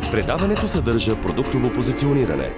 Предаването съдържа продуктово позициониране.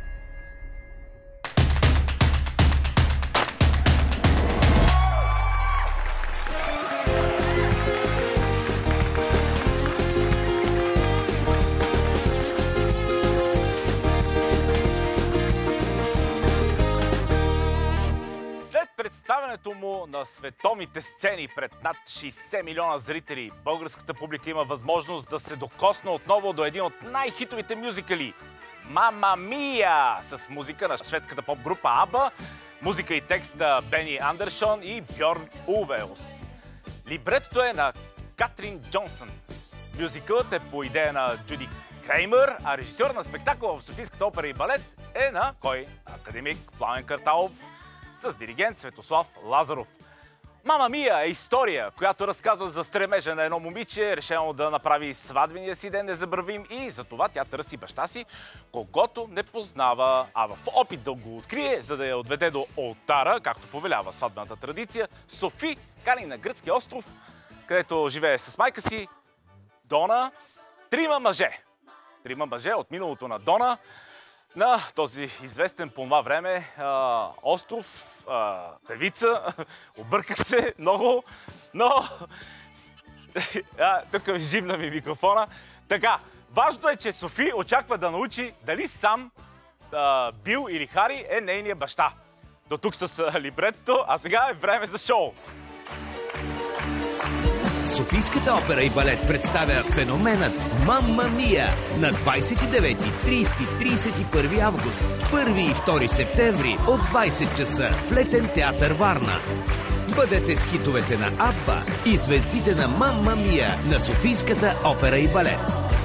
Представянето му на световните сцени пред над 60 милиона зрители, българската публика има възможност да се докосне отново до един от най-хитовите мюзикали «Мама Мия» с музика на шведската поп-група АБА, музика и текст на Бени Андерсон и Бьорн Улвеус. Либретото е на Катрин Джонсън. Мюзикълът е по идея на Джуди Креймър, а режисьор на спектакъла в Софийската опера и балет е на кой? Академик Пламен Карталов, с диригент Светослав Лазаров. «Мама Мия» е история, която разказва за стремежа на едно момиче, решено да направи сватбения си ден незабравим, и за това тя търси баща си, когото не познава, а в опит да го открие, за да я отведе до олтара, както повелява сватбената традиция, Софи кани на гръцкия остров, където живее с майка си Дона, трима мъже от миналото на Дона, на този известен по това време остров, певица. Обърках се много, но тук ми жимна ми микрофона. Така, важното е, че Софи очаква да научи дали сам Бил или Хари е нейния баща. До тук с либретото, а сега е време за шоу. Софийската опера и балет представя феноменът «Мама Мия» на 29, 30, 31 август, 1 и 2 септември от 20 часа в Летен театър Варна. Бъдете с хитовете на АББА и звездите на «Мама Мия» на Софийската опера и балет.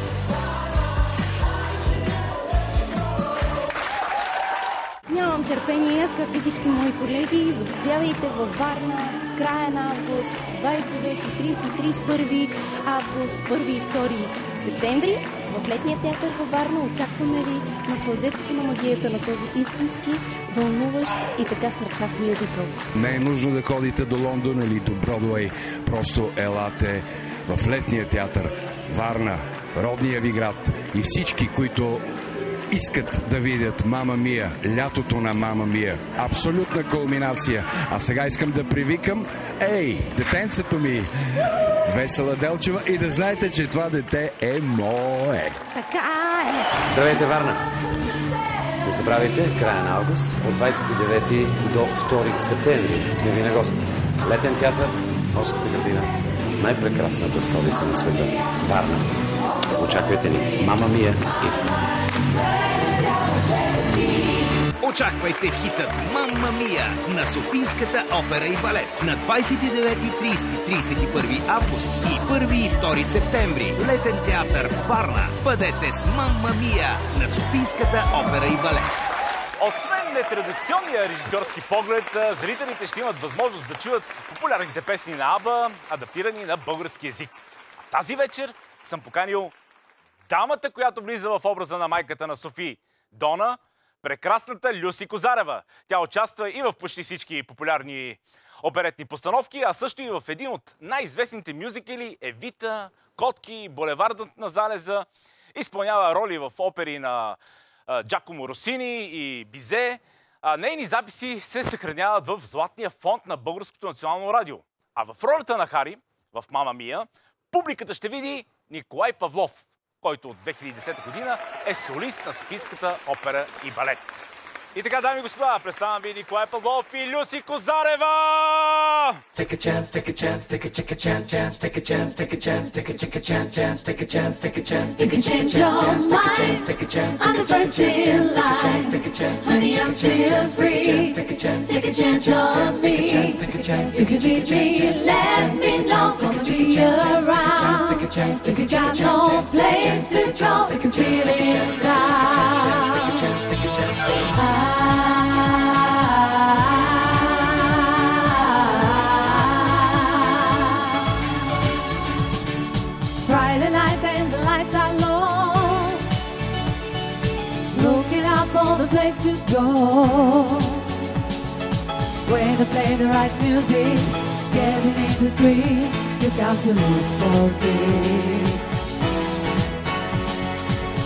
Нямам търпение, аз както всички мои колеги, заповядайте във Варна, края на август, 29, 30, 31 август, 1 и 2 септември. В Летния театър във Варна очакваме ви. Насладете се на магията на този истински, вълнуващ и така сърцат мюзикъл. Не е нужно да ходите до Лондон или до Бродуей, просто елате в Летния театър Варна, родния ви град, и всички, които искат да видят «Мама Мия», лятото на «Мама Мия». Абсолютна кулминация. А сега искам да привикам, детенцето ми, Весела Делчева, и да знаете, че това дете е мое. Така е! Здравейте, Варна! Не забравяйте, края на август, от 29 до 2 септември сме ви на гости. Летен театър, Морската градина, най-прекрасната столица на света, Варна. Очаквайте ни. «Мама Мия» идва. Очаквайте хитът «Мама Мия» на Софийската опера и балет на 29, 30, 31 август и 1 и 2 септември. Летен театър Варна. Бъдете с «Мама Мия» на Софийската опера и балет. Освен нетрадиционния режисьорски поглед, зрителите ще имат възможност да чуят популярните песни на АБА, адаптирани на български език. А тази вечер съм поканил дамата, която влиза в образа на майката на Софи, Дона, прекрасната Люси Козарева. Тя участва и в почти всички популярни оперетни постановки, а също и в един от най-известните мюзикали «Евита», «Котки», «Булевардът на залеза». Изпълнява роли в опери на Джакомо Росини и Бизе. Нейни записи се съхраняват в Златния фонд на Българското национално радио. А в ролята на Хари, в «Мама Мия», публиката ще види Николай Павлов, който от 2010 година е солист на Софийската опера и балет. И така, дами и господа, представям ви Николай Павлов и Люси Козарева! Take a chance, take a chance, take a chance, take a chance, take a chance, take a chance, take a chance, take a chance, take a chance, take a chance, take a chance, take a chance, take a chance, take a chance, take a chance, take a chance, honey, I'm still free. Take a chance, take a chance on me. Take a chance, take a chance, take a chance, let me know gonna be around. Take a chance, take a chance, take a chance, place to go, feeling down. Take a chance, take a chance, take a chance. Friday night and the lights are low, looking out for the place to go. When to play the right music, getting in the street, you got to look for it.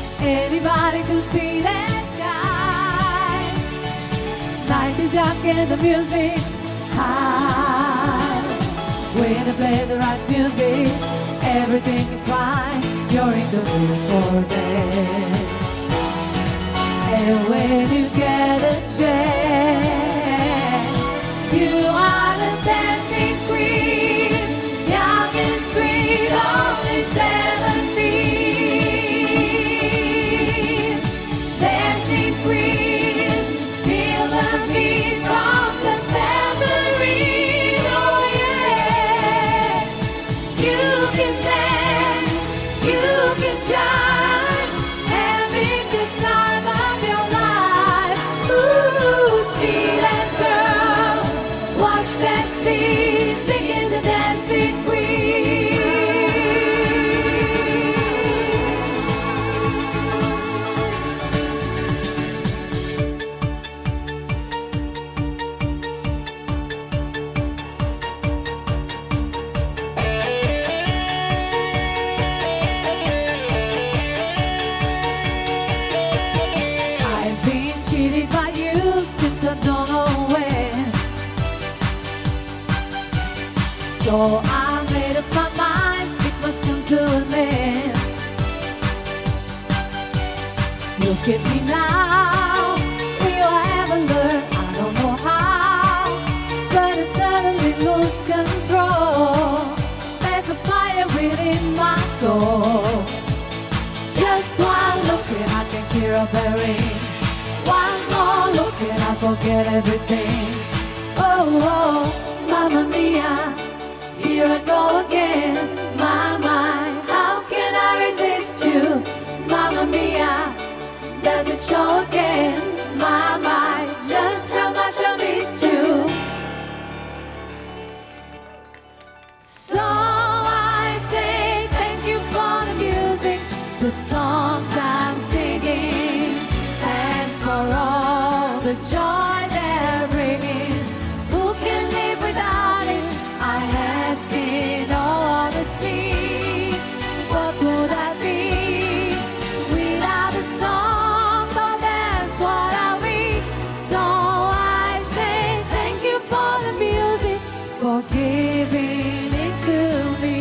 Nobody could be that guy. Night is young and the music high. When I play the right music, everything is fine. You're in the mood for dance. And when you get a chance, you are the dancing queen, young and sweet, only 17. Dancing queen, feel the beat from the tambourine. Oh yeah, you can dance, you can jive, having the time of your life. Ooh, see that girl, watch that scene, singing the dancing queen. I've been cheated by you since I don't know when. So I made up my mind, it must come to an end. Look at me now, will I ever learn? I don't know how, but I suddenly lose control. There's a fire within my soul. Just one look and I can hear a berry. One more look and I forget everything. Oh, oh, Mamma Mia, here I go again. My mind, how can I resist you? Mamma Mia, does it show again? My mind, just how much I missed you. So I say thank you for the music, the songs I'm singing. Thanks for all the joy they're bringing. Who can live without it? I ask in all honesty. What would I be without a song? Oh, that's what are we. So I say thank you for the music, for giving it to me.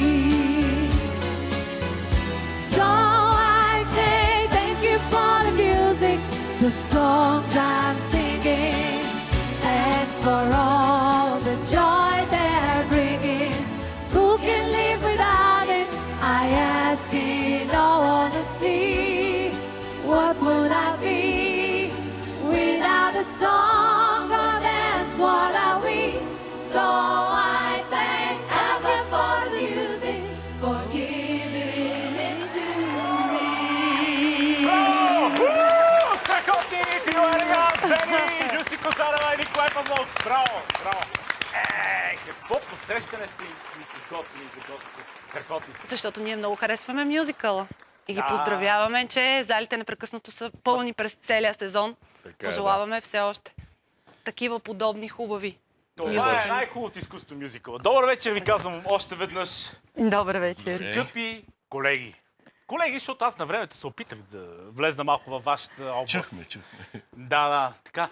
So I say thank you for the music, the songs I'm singing. Thanks for all the joy they're bringing. Who can live without it? I ask in all honesty. What would I be without a song? Oh, that's what are we. So I thank heaven for the music, for giving it to me. Страхотни, Тио Елегантни, Люси Козарева и Николай Павлов. Браво, браво. Какво посрещане сте готвили за гости? Страхотни сте. Защото ние много харесваме мюзикъла. И ги поздравяваме, че залите непрекъснато са пълни през целия сезон. Пожелаваме все още такива подобни хубави. Това е най-хубавото изкуство мюзикъла. Добър вечер ви казвам още веднъж. Добър вечер. Скъпи колеги. Колеги, защото аз на времето се опитах да влезна малко във вашата област. Чухме. Да, така.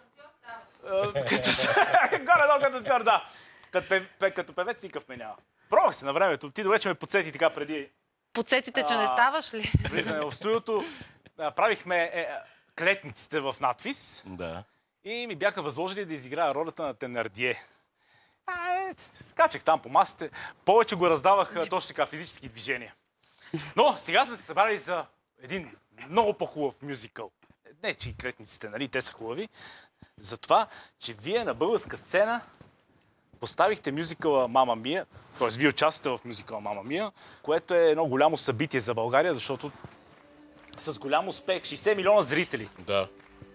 Горе-долу като цар, да. Като певец никакъв ме няма. Пробвах се на времето. Ти вече ме подсети така преди Подсетите, че не ставаш ли? влизане в студиото. Правихме клетниците в надвис. Да. И ми бяха възложили да изиграя ролята на Тенардие. Скачах там по масите. Повече го раздавах точно така физически движения. Но сега сме се събрали за един много по-хубав мюзикъл. Не, че и клетниците, нали, те са хубави. Затова, че вие на българска сцена поставихте мюзикъла Мама Мия, т.е. вие участвате в мюзикъла Мама Мия, което е едно голямо събитие за България, защото с голям успех, 60 милиона зрители. Да.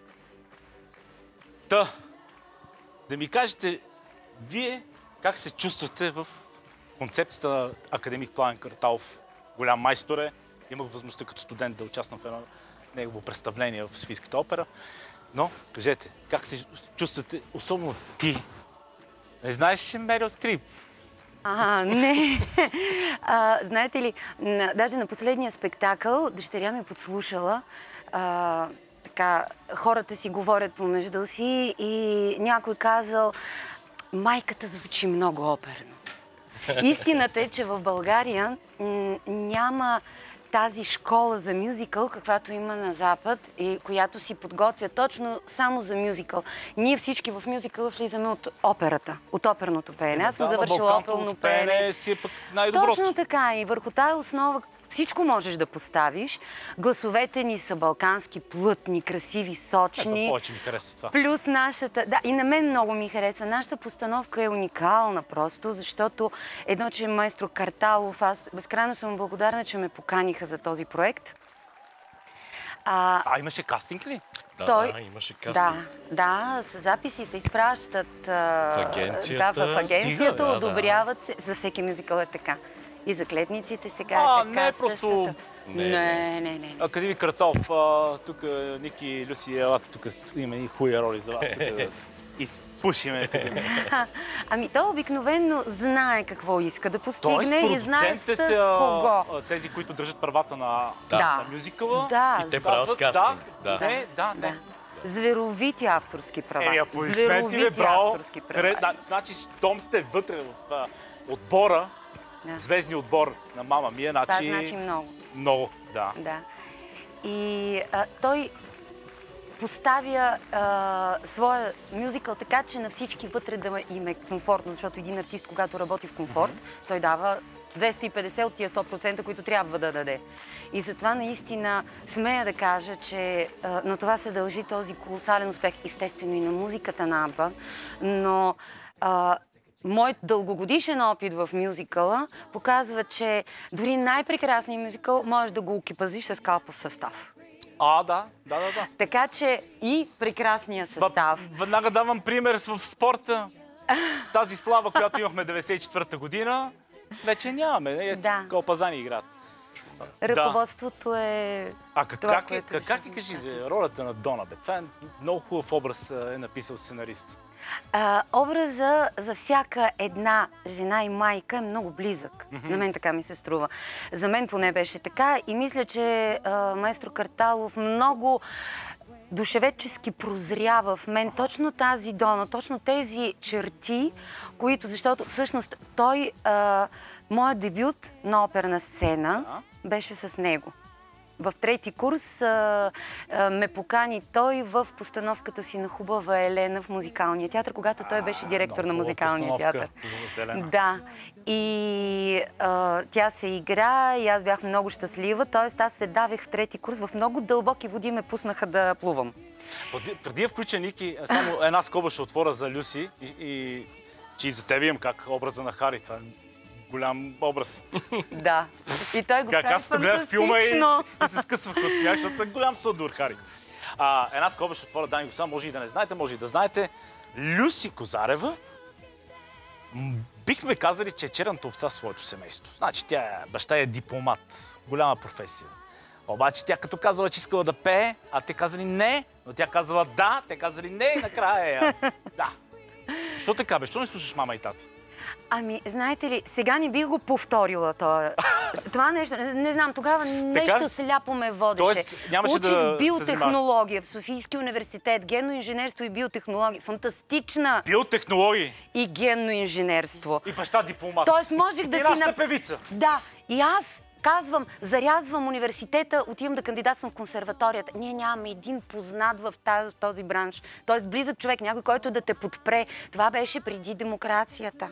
Та, да ми кажете, вие как се чувствате в концепцията на академик Пламен Карталов? Голям майстор е. Имах възможността като студент да участвам в едно негово представление в Софийската опера. Но, кажете, как се чувствате, особено ти? Не знаеш, че Мерил Стрип Не. Знаете ли, даже на последния спектакъл дъщеря ми подслушала. Така, хората си говорят помежду си и някой казал: майката звучи много оперно. Истината е, че в България няма тази школа за мюзикъл, каквато има на Запад и която си подготвя точно само за мюзикъл. Ние всички в мюзикъла влизаме от операта, от оперното пеене. Аз съм завършила оперно пеене. Си е пък най-доброто. Точно така. И върху тая основа всичко можеш да поставиш. Гласовете ни са балкански, плътни, красиви, сочни. Ето, повече ми харесва това. Плюс нашата... Да, и на мен много ми харесва. Нашата постановка е уникална просто, защото едно, че маестро Карталов, аз безкрайно съм благодарна, че ме поканиха за този проект. Имаше кастинг ли? Да, имаше кастинг. Да, с записи се изпращат в агенцията. Да, в агенцията одобряват се. За всеки мюзикъл е така. И за клетниците сега е така. Не е просто... Не. Академик Карталов, тук Ники, Люси, елата, тук има и хубави роли за вас. Тук да изпушиме. Той обикновено знае какво иска да постигне и знае с кого. Тези, които държат правата на мюзикъла. Да. И те правят кастинг. Да. Зверовити авторски права. Зверовити авторски права. Значи, щом сте вътре в отбора, звездни отбор на Мама Мия, това значи много. Много, да. И той поставя своя мюзикъл така, че на всички вътре да им е комфортно, защото един артист, когато работи в комфорт, той дава 250 от тия 100%, които трябва да даде. И затова наистина смея да кажа, че на това се дължи този колосален успех, естествено и на музиката на Аба, но моят дългогодишен опит в мюзикъла показва, че дори най-прекрасният мюзикъл можеш да го окипазиш с калпав състав. Да. Така че и прекрасния състав. Веднага давам пример в спорта. Тази слава, която имахме 94-та година, вече нямаме. Калпазани играят. Ръководството е... Как кажи за ролята на Дона? Това е много хубав образ, е написал сценарист. Образа за всяка една жена и майка е много близък. На мен така ми се струва. За мен поне беше така и мисля, че маестро Карталов много душеведчески прозрява в мен точно тази Дона, точно тези черти, които, защото всъщност той, моят дебют на оперна сцена беше с него. В трети курс ме покани той в постановката си на Хубава Елена в Музикалния театър, когато той беше директор на Музикалния театър. Да. И тя се игра и аз бях много щастлива. Тоест аз се давих в трети курс. В много дълбоки води ме пуснаха да плувам. Преди да включа, Ники, само една скоба ще отворя за Люси и че и за тебе имам как образа на Хари. Това голям образ. Да. И той го прави фантастично. Гледах филма и се скъсвах от смях, защото е голям сладур, Хари. Една скоба ще отворя, дами и господа, може и да не знаете, може и да знаете. Люси Козарева, бихме казали, че е черната овца в своето семейство. Значи, баща е дипломат, голяма професия. Обаче тя като казала, че искала да пее, а те казали не, но тя казала да, те казали не и накрая да. Що така бе? Що не слушаш мама и тата? Знаете ли, сега не бих го повторила това нещо. Не знам, тогава нещо сляпо ме водеше. Тоест, нямаше да се занимаваш. Биотехнология в Софийския университет, генно инженерство и биотехнология. Фантастична. Биотехнологии. И генно инженерство. И баща дипломат. Тоест, можех да си... И нашата певица. Да. И аз казвам, зарязвам университета, отивам да кандидатствам в консерваторията. Ние нямаме един познат в този бранш. Тоест, близък човек, някой, който да те подпре. Това беше преди демокрацията.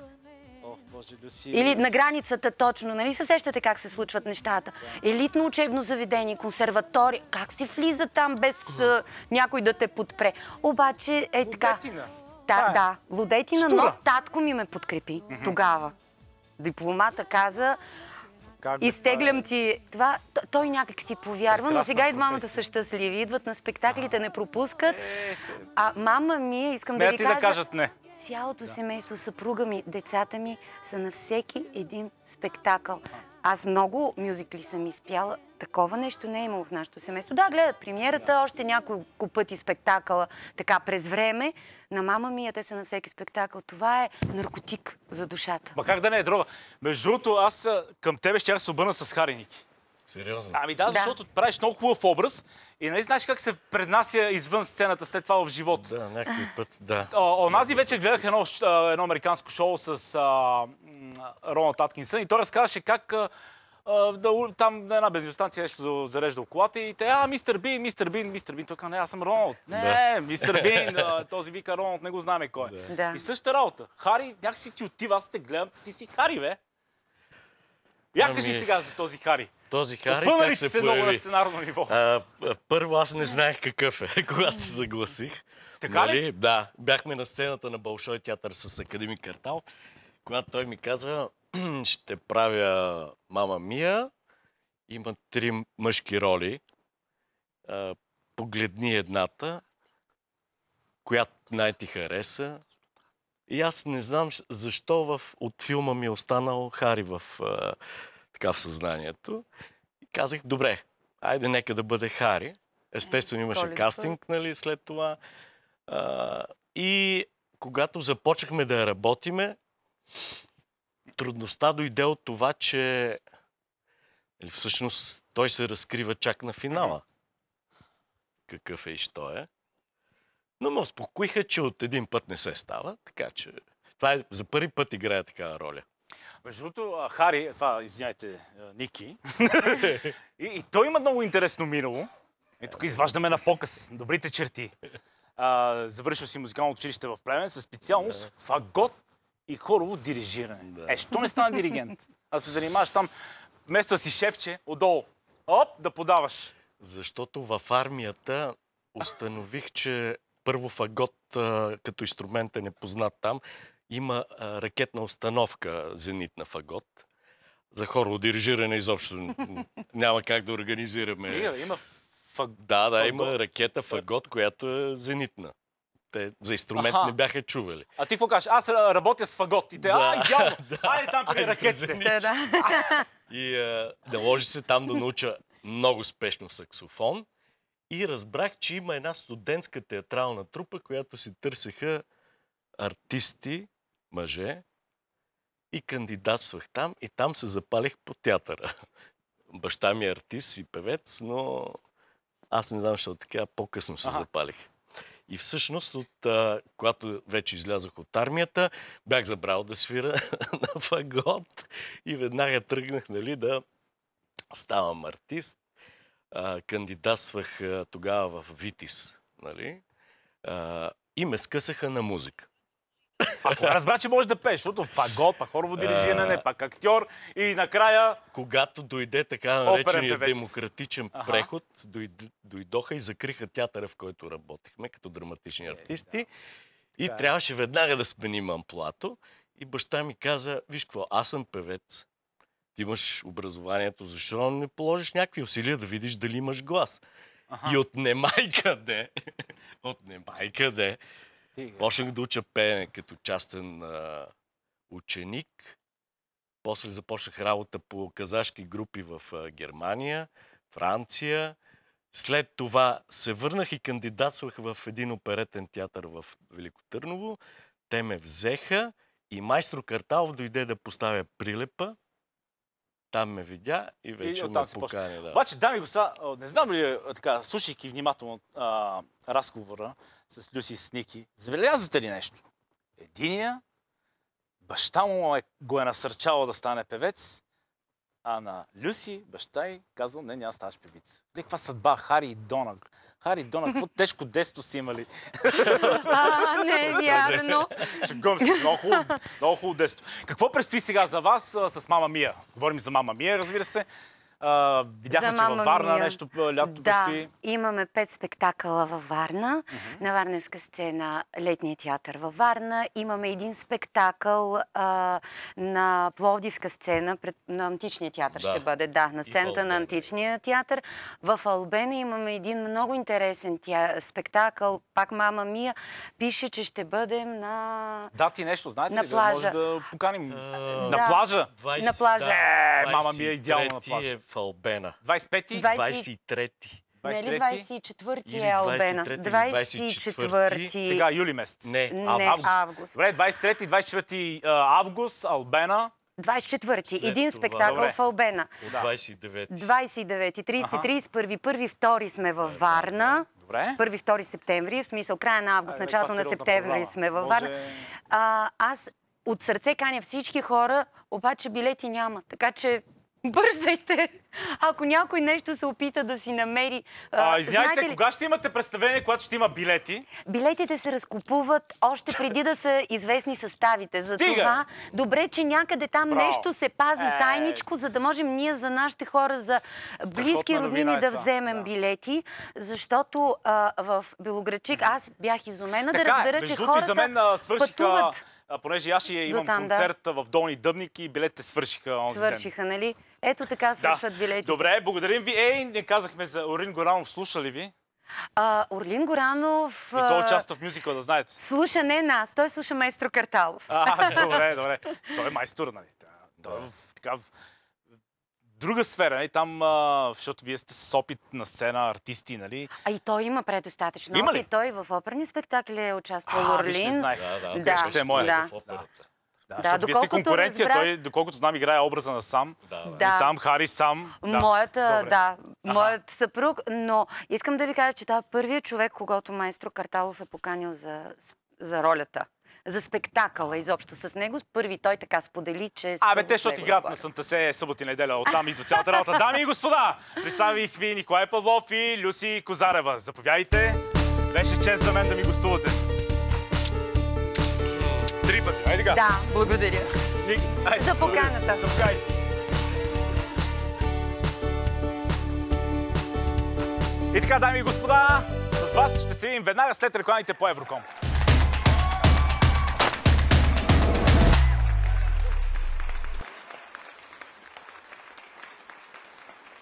Или на границата точно, нали се сещате как се случват нещата? Елитно учебно заведение, консерватория, как се влиза там без някой да те подпре? Обаче е така... Лудетина. Да, лудетина, но татко ми ме подкрепи тогава. Дипломата каза, изтеглям ти това. Той някак си повярва, но сега и двамата са щастливи. Идват на спектаклите, не пропускат. А мама ми, искам да ви кажа... да кажат не. Цялото семейство, съпруга ми, децата ми са на всеки един спектакъл. Аз много мюзикли съм изпяла. Такова нещо не е имало в нашото семейство. Да, гледат премиерата, още няколко пъти спектакъла, така през време. На Мама Мия те са на всеки спектакъл. Това е наркотик за душата. Ма как да не е дрога? Между другото, аз към тебе щях се обърна с Хари, Ники. Сериозно? Ами да, защото правиш много хубав образ и нали знаеш как се преднася извън сцената след това в живота. Да, някакви път, да. Онази вече гледах едно американско шоу с Роналд Аткинсън и той разказваше как там на една бензиностанция нещо зареждал колата и те, мистер Бин. Той казва, не, аз съм Роналд. Не, мистер Бин, този вика Роналд, не го знаме кой е. Да. И същата работа. Хари, някакси ти отива, аз те гледам, ти си Хари, бе. Я кажи сега за този Хари. Този Хари Опъна ли как се се много на появи? сценарно ниво? Първо аз не знаех какъв е, когато се загласих. Така ли? Да, бяхме на сцената на Болшой театър с Академик Картал, когато той ми каза, ще правя Мама Мия, има 3 мъжки роли, погледни едната, която най-ти хареса. И аз не знам защо от филма ми е останал Хари в съзнанието. И казах, добре, айде нека да бъде Хари. Естествено имаше кастинг, нали, след това. И когато започнахме да работиме, трудността дойде от това, че всъщност той се разкрива чак на финала. Какъв е и що е. Но ме успокоиха, че от един път не се става, така че това е за първи път играе такава роля. Между другото, Хари, извиняйте, Ники, и той има много интересно минало. И тук изваждаме на показ добрите черти. Завършил си музикално училище в Плевен със специалност фагот и хорово дирижиране. Що не стана диригент? Аз се занимаваш там, вместо да си шефче, отдолу. Да подаваш. Защото в армията установих, че първо фагот като инструмент е непознат там. Има ракетна установка зенитна фагот. За хорово дирижиране изобщо няма как да организираме. Има Да, има ракета фагот, която е зенитна. Те за инструмент не бяха чували. А ти какво кажеш? Аз работя с фагот. И те, идеално! Айде там при ракетите. И наложи се там да науча много спешно саксофон. И разбрах, че има една студентска театрална трупа, която си търсеха артисти, мъже. И кандидатствах там. И там се запалих по театъра. Баща ми е артист и певец, но аз не знам, защото така по-късно се запалих. И всъщност, когато вече излязох от армията, бях забрал да свира на фагот и веднага тръгнах, нали, да ставам артист. Кандидатствах тогава в Витис, нали? И ме скъсаха на музика. Разбра, че можеш да пееш, защото фагот, пак хорово дирижиране, пак актьор и накрая... Когато дойде така наречения демократичен преход, дойдоха и закриха театъра, в който работихме, като драматични артисти. И трябваше веднага да сменим амплоато. И баща ми каза, виж какво, аз съм певец. Ти имаш образованието, защо не положиш някакви усилия да видиш дали имаш глас? И от немай къде, почнах да уча пеене като частен ученик. После започнах работа по казашки групи в Германия, Франция. След това се върнах и кандидатствах в един оперетен театър в Велико Търново. Те ме взеха и майстор Карталов дойде да поставя прилепа. Там ме видя и вече ме покани. Да. Обаче, дами и господа, не знам ли, така, слушайки внимателно разговора с Люси и с Ники, забелязвате ли нещо? Единия, баща му го е насърчавал да стане певец, а на Люси, баща й казал, не, няма ставаш певица. Каква съдба, Хари и Донаг. Хари и Донаг, какво тежко детство си имали. Не е вярно. Шегувам се, много хубаво детство. Какво предстои сега за вас с Мама Мия? Говорим за Мама Мия, разбира се. Видяхме, че във Варна нещо лято предстои. Да, имаме 5 спектакъла във Варна. На Варненска сцена, Летния театър във Варна. Имаме един спектакъл на Пловдивска сцена, на Античния театър ще бъде. Да, на сцената на Античния театър. В Албена имаме един много интересен спектакъл, пак Мама Мия. Пише, че ще бъдем на... Дати нещо, знаете ли? На плажа. Може да поканим. На плажа? На плажа. Мама Мия идеално на плажа. е в Албена. 25-ти? 23-ти. Не ли 24-ти е Албена? 24-ти. Сега юли месец. Не, август. Добре, 23-ти, 24-ти август, Албена. 24-ти. Един спектакъл в Албена. 29-ти. 29-ти, 30-ти, 31-ви, 1-2 сме във Варна. 1-2 септември, в смисъл края на август, началото на септември сме във Варна. Аз от сърце каня всички хора, обаче билети няма. Така че бързайте! Ако някой нещо се опита да си намери... Извинявайте, кога ще имате представление, когато ще има билети? Билетите се разкупуват още преди да са известни съставите. Затова добре, че някъде там нещо се пази тайничко, за да можем ние за нашите хора, за близки роднини да вземем билети. Защото в Белоградчик аз бях изумена да разбера, че хората пътуват. Понеже аз имам концерт в Долни Дъбник и билетите свършиха онзи ден. Свършиха, нали? Ето така свършват билетите. Добре, благодарим ви. Не казахме за Орлин Горанов. Слуша ли ви? Орлин Горанов... И той участва в мюзикъл, да знаете. Слуша не нас, той слуша Маестро Карталов. Добре. Той е майстор, нали? Той е в друга сфера, нали? Там, защото вие сте с опит на сцена, артисти, нали? И той има предостатъчно опит. Той в оперни спектакли е участвал Орлин. Виж, не знаех. Ще е моя в операта. Защото вие сте конкуренция, той, доколкото знам, играе образа на Сам. И там Хари Сам. Моят съпруг. Но искам да ви кажа, че той е първият човек, когато Маестро Карталов е поканил за ролята. За спектакъла изобщо с него. Първи той така сподели, че... те, защото играят на Сантасе събота и неделя. Оттам идва цялата работа. Дами и господа, представих ви Николай Павлов и Люси Козарева. Заповядайте. Беше чест за мен да ми гостувате. 3 пъти. Айде сега. Да, благодаря. За поканата. Заповядайте. И така, дами и господа, с вас ще се видим веднага след рекламите по Евроком.